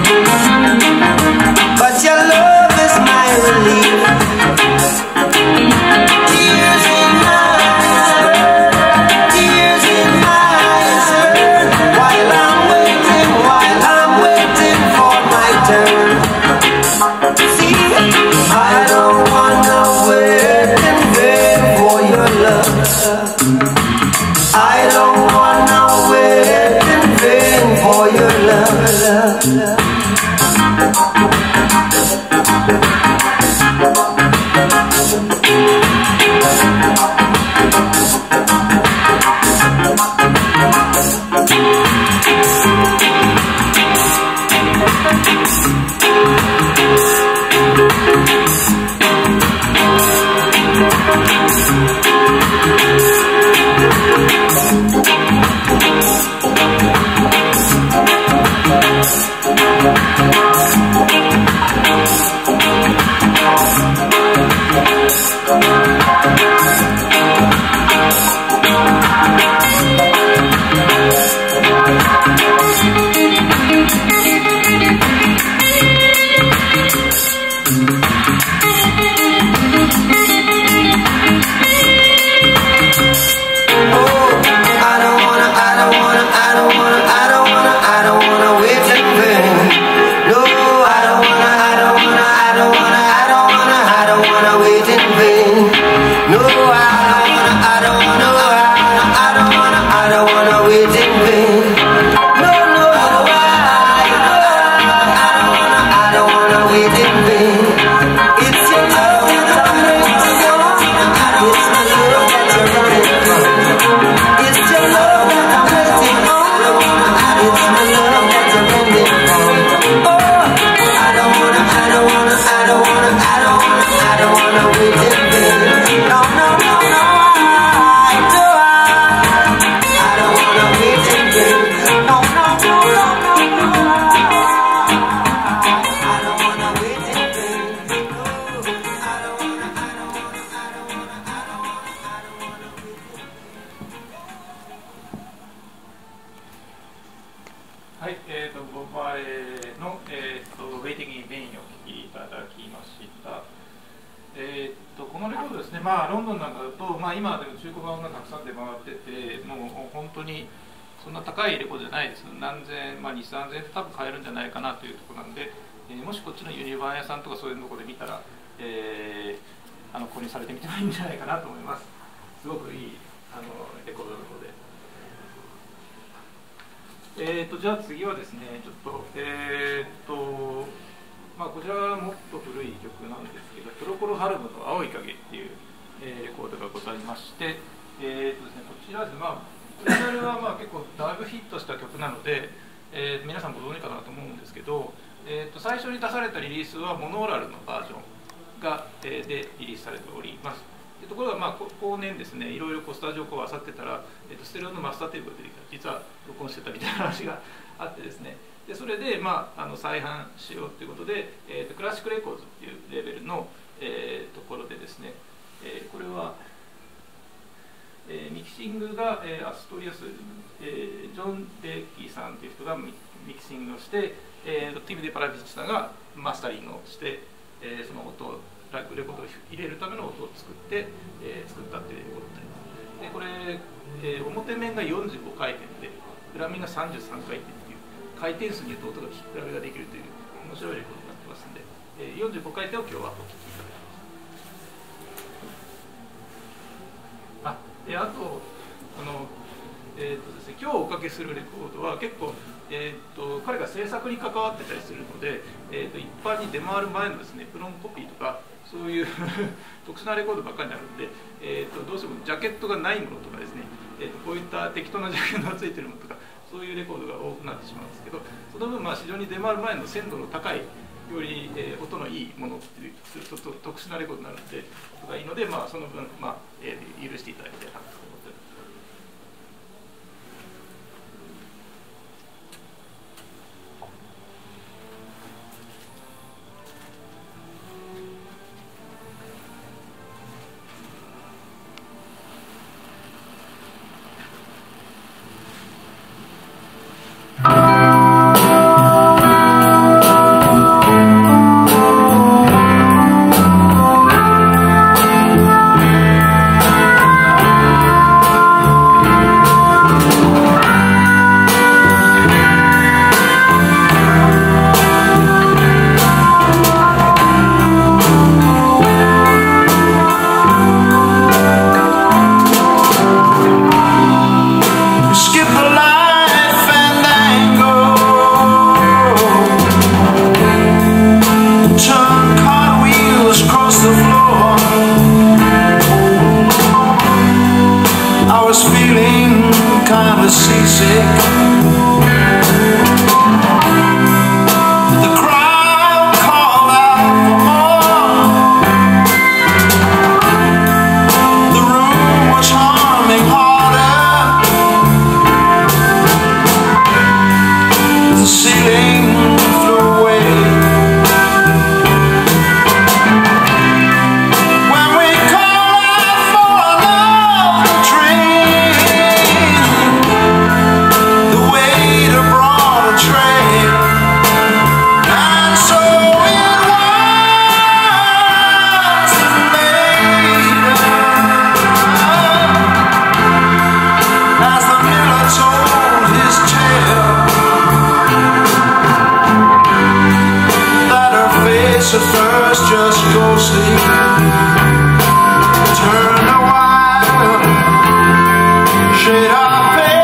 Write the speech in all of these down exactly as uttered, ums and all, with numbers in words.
but your love is my relief. Tears in my eyes, tears in my eyes, while I'm waiting, while I'm waiting for my turn. See, I don't wanna wait in vain for your love. I don't wanna wait in vain for your love, love, love. もしこっちのユニバー屋さんとかそういうところで見たら、えー、あの購入されてみてもいいんじゃないかなと思います。すごくいいあのレコードなので。えーとじゃあ次はですね、ちょっとえーとまあこちらはもっと古い曲なんですけど、プロコロハルムの青い影っていう、えー、レコードがございまして、えーとですね、こちらですね、まあオリジナルはまあ結構だいぶヒットした曲なので、えー、皆さんご存知かなと思うんですけど。えー、と最初に出されたリリースはモノーラルのバージョンが、えー、でリリースされております。でところが、まあ、後年ですね、いろいろこうスタジオをこう漁ってたら、えー、とステレオのマスターテープが出てきた、実は録音してたみたいな話があってですね、でそれで、まあ、あの再販しようということで、えー、とクラシックレコーズっていうレベルの、えー、ところでですね、えー、これは、えー、ミキシングが、えー、アストリアス、えー、ジョン・レッキーさんという人がミキシングをして、えー、ティム・デ・パラビッチさんがマスタリングをして、えー、その音をレコードを入れるための音を作って、えー、作ったっていうことになります。でこれ、えー、表面がよんじゅうごかいてんで裏面がさんじゅうさんかいてんっていう回転数によって音が聞き比べができるという面白いレコードになってますので、えー、よんじゅうごかいてんを今日はお聴きいただきます。あ, えー、あとあのえーとですね、今日おかけするレコードは結構、えー、と彼が制作に関わってたりするので、えー、と一般に出回る前のですねプロンコピーとかそういう特殊なレコードばっかりになるので、えー、とどうしてもジャケットがないものとかですね、えー、とこういった適当なジャケットがついてるものとかそういうレコードが多くなってしまうんですけど、その分まあ市場に出回る前の鮮度の高いより、えー、音のいいものっていうちょっと特殊なレコードになるのでがいいので、まあ、その分、まあえー、許していただきたいなと思っております。 Oh face at first, just go sleep. Turn a while, shade off pale.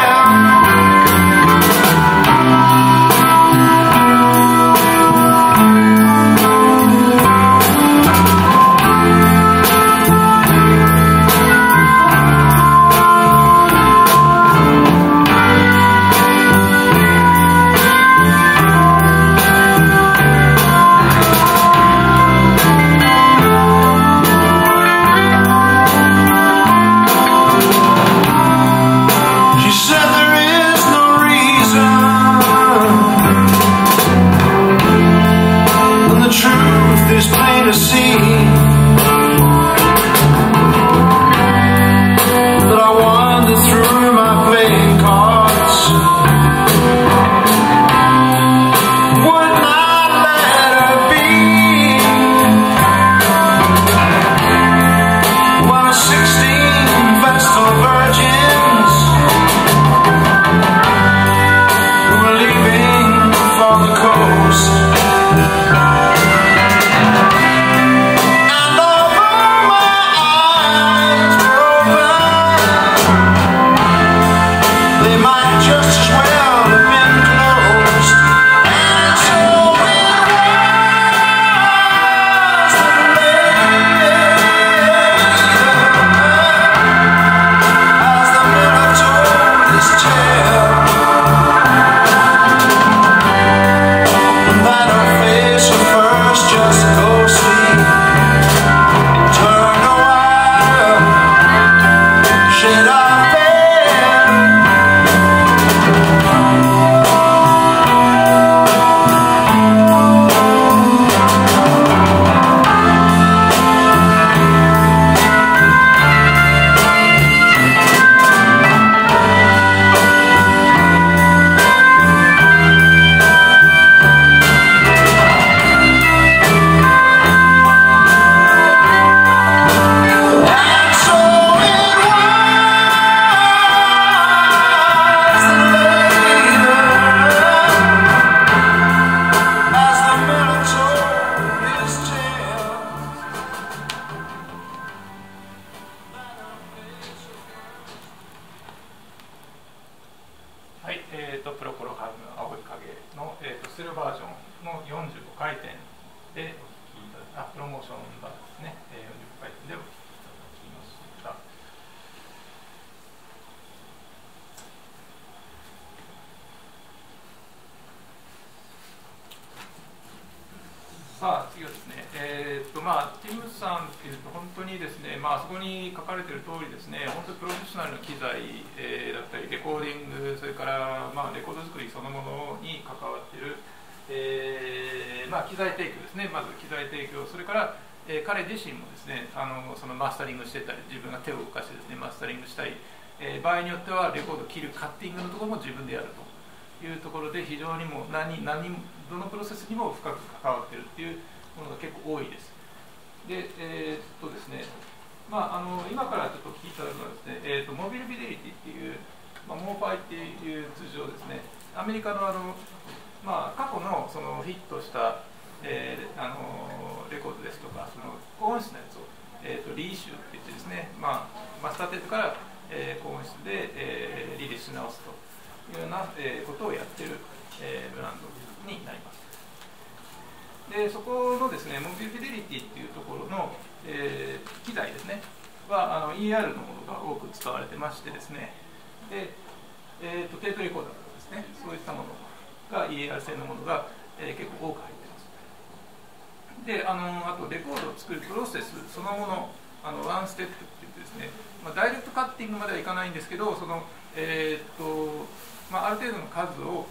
さあ次はですね、えーっとまあ、ティムさんっていうと本当にですね、まあそこに書かれている通りですね、本当にプロフェッショナルな機材、えー、だったりレコーディング、それから、まあ、レコード作りそのものに関わっている、えーまあ、機材提供ですね、まず機材提供、それから、えー、彼自身もですね、あのそのマスタリングしてたり、自分が手を動かしてですねマスタリングしたい、えー、場合によってはレコードを切るカッティングのところも自分でやるというところで、非常にもう何何どのプロセスにも深く関わっているっていうものが結構多いです。で、えー、っとですね、まあ、あの今からちょっと聞いたのはですね、えー、っとモビルフィデリティっていう、まあ、モーファイっていう通常ですね、アメリカのあの、まあ、過去のそのヒットした、えー、あのレコードですとか、その高音質のやつを、えー、っとリーシュって言ってですね、まあ、マスターテープから、えー、高音質で、えー、リリースし直すというような、えー、ことをやってる、えー、ブランドになります。でそこのですね、モビルフィデリティっていうところの、えー、機材ですねはあの イーアール のものが多く使われてましてですね、で、えー、とテープレコーダーとかですね、そういったものが イーアール 製のものが、えー、結構多く入ってます。であのあとレコードを作るプロセスそのもの、あのワンステップって言ってですね、まあ、ダイレクトカッティングまではいかないんですけど、その、えーとまあ、ある程度の数を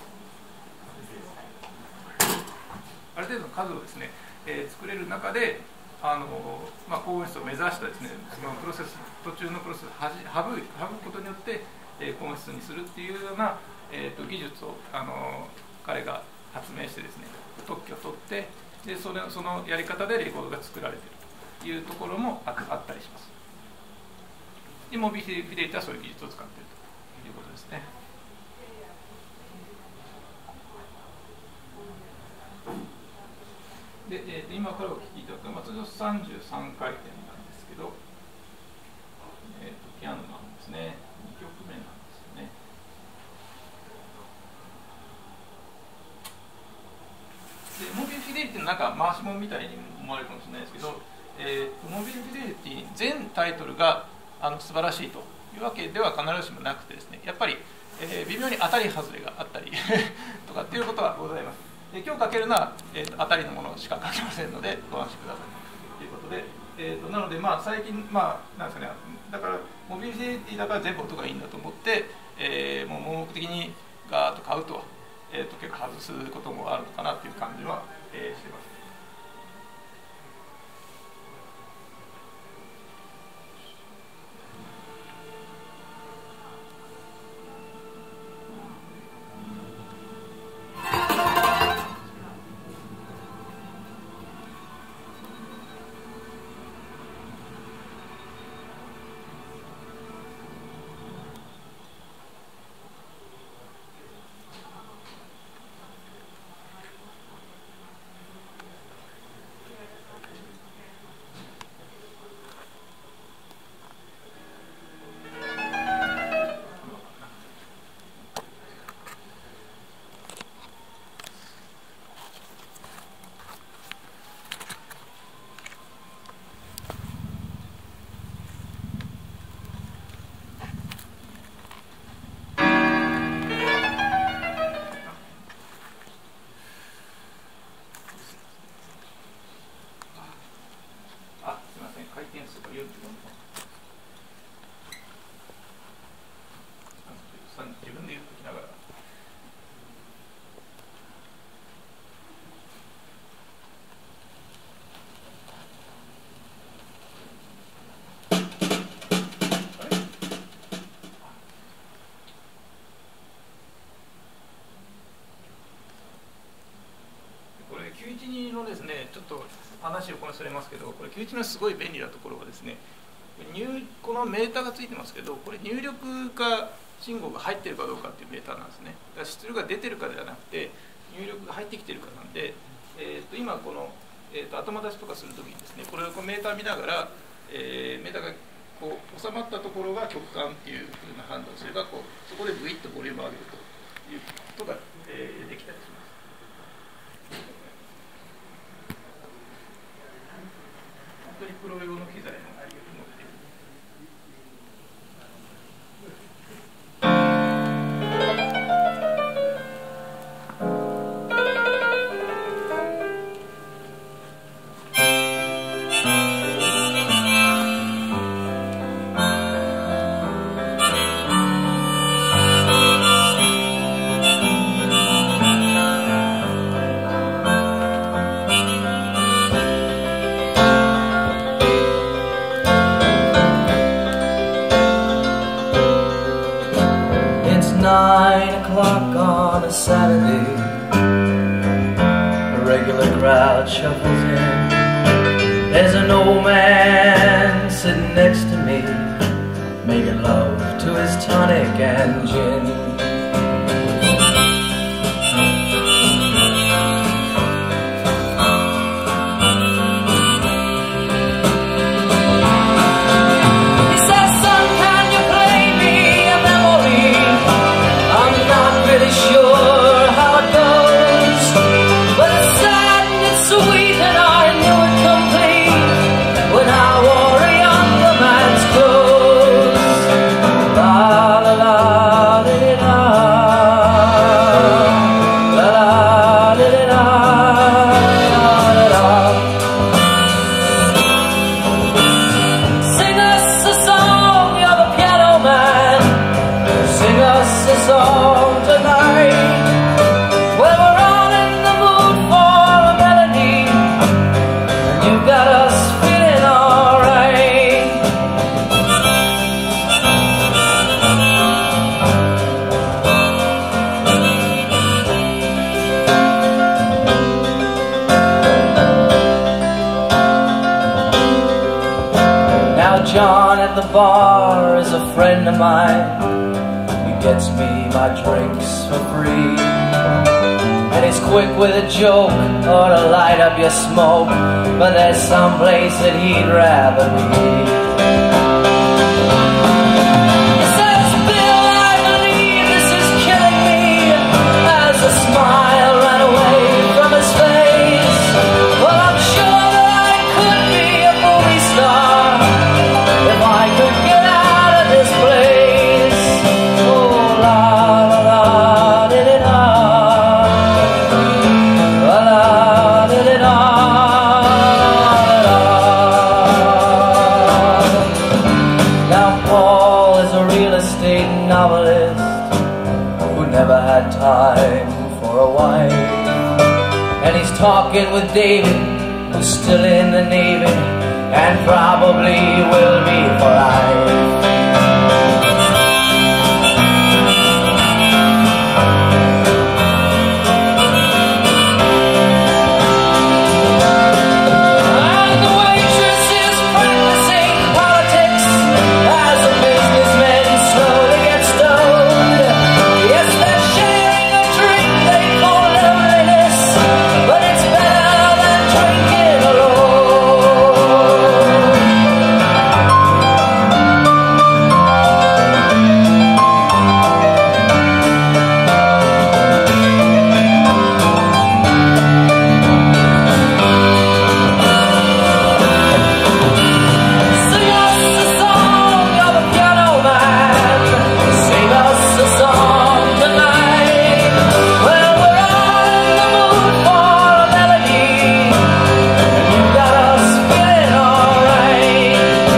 ある程度の数をですね、えー、作れる中で、あのまあ、高音質を目指したですね、そのプロセス途中のプロセスをはじ省くことによって、えー、高音質にするっていうような、えー、と技術を、あの彼が発明してですね、特許を取って、でそれそのやり方でレコードが作られているというところも あ, あったりします。でモビルフィデリティはそういう技術を使っているということですね。 で、えー、と今からお聴きいただくのは通常さんじゅうさんかいてんなんですけど、えー、とピアノなんですね。にきょくめなんですよね。でモービルフィデリティのなんか回し物みたいに思われるかもしれないですけど、えー、モービルフィデリティ全タイトルがあの素晴らしいというわけでは必ずしもなくてですね、やっぱり、えー、微妙に当たり外れがあったりとかっていうことはございます。で今日かけるのは、えー、と当たりのものしか書けませんのでご安心くださいということで、えー、となのでまあ最近まあなんですかね、だからモビリティだから全部音がいいんだと思って、えー、もう盲目的にガーッと買うとは、えー、と結構外すこともあるのかなという感じは、えー、しています。回転数がよんじゅうよんほん。自分で言うときながら。これきゅういちにのですね、ちょっと話をこなされますけど、これきゅういちのすごい便利なところはですね、入このメーターがついてますけど、これ入力化信号が入ってるかどうかっていうメーターなんですね。だから出力が出てるかではなくて入力が入ってきてるかなんで、えー、と今この、えー、と頭出しとかするときにですね、これをこうメーター見ながら、えー、メーターがこう収まったところが極端っていうふうな判断をすれば、こうそこでグイッとボリュームを上げるということが、えー、できたりします。本当にプロ用の機材の内容に載っている。 Nine o'clock on a Saturday, a regular crowd shuffles in. There's an old man sitting next to me, making love to his tonic and gin. John at the bar is a friend of mine. He gets me my drinks for free. and he's quick with a joke or to light up your smoke, but there's some place that he'd rather be. He says, Bill, I believe this is killing me, as a smile ran away from his face. Well, I'm sure that I could be a movie star if I could get out of this place. Oh, la la la, did it all. La la, did it all. Now Paul is a real estate novelist who never had time for a wife, and he's talking with David, who's still in the Navy and probably will be for life. And the waitress is practicing politics as the businessmen slowly get stoned. Yes, they're sharing a drink they call loneliness, but it's better than drinking alone. Sing us a song of a piano man. Sing us a song tonight. Well, we're all in the mood for a melody, and you got us feeling alright.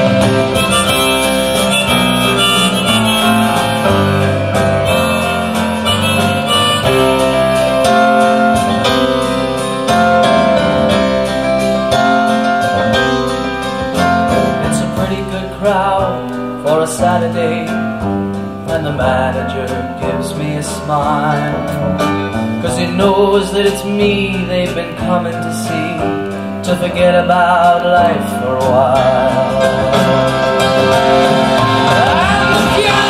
It's a pretty good crowd for a Saturday, and the manager gives me a smile, 'cause he knows that it's me they've been coming to see, to forget about life for a while. And the piano